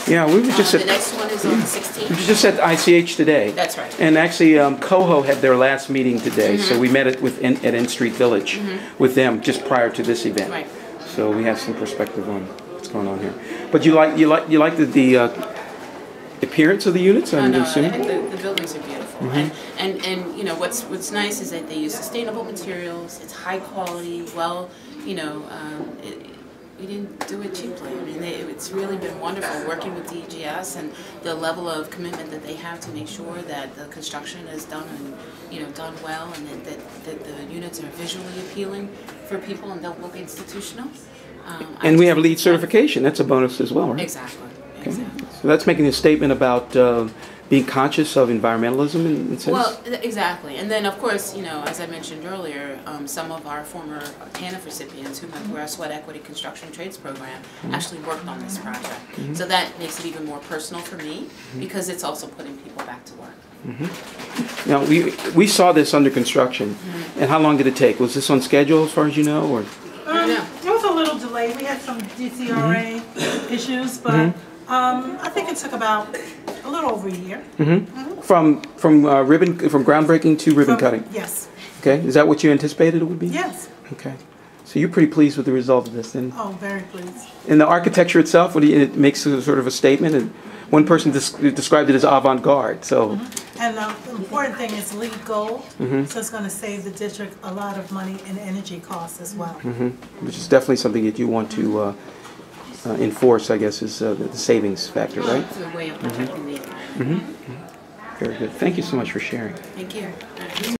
Yeah, we were just The at, next one is on the we 16th. were just at ICH today. That's right. And actually, Coho had their last meeting today, so we met at N Street Village with them just prior to this event. Right. So we have some perspective on what's going on here. But you like the appearance of the units, I'm No, assuming? the buildings are beautiful, and you know what's nice is that they use sustainable materials. It's high quality. Well, you know, we didn't do it cheaply. I mean, it's really been wonderful working with DGS and the level of commitment that they have to make sure that the construction is done and done well, and that the units are visually appealing for people and they'll look institutional. And we have LEED certification. That's a bonus as well, right? Exactly. Okay. Exactly. So that's making a statement about being conscious of environmentalism in a sense? Well, exactly. And then, of course, as I mentioned earlier, some of our former TANF recipients who went through our Sweat Equity Construction Trades program actually worked on this project. So that makes it even more personal for me because it's also putting people back to work. Now, we saw this under construction. And how long did it take? Was this on schedule as far as you know? Or? It was a little delayed. We had some DCRA issues, but I think it took about a little over a year. From groundbreaking to ribbon cutting? Yes. Okay. Is that what you anticipated it would be? Yes. Okay. So you're pretty pleased with the result of this then? Oh, very pleased. And the architecture itself, it makes a sort of a statement. And one person described it as avant-garde. So. And the important thing is LEED Gold, so it's going to save the district a lot of money in energy costs as well. Which is definitely something that you want to enforce, I guess, is the savings factor, right? It's a way of protecting the environment. Very good. Thank you so much for sharing. Thank you.